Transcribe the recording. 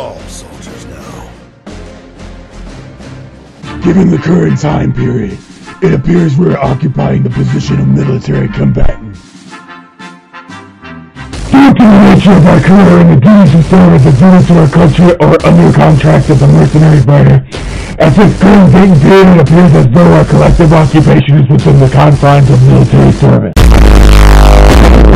all soldiers now. Given the current time period, it appears we're occupying the position of military combatant. Due to the nature of our career and the duties we serve as a duty to our country or under contract as a mercenary fighter, at this current date and period it appears as though our collective occupation is within the confines of military service.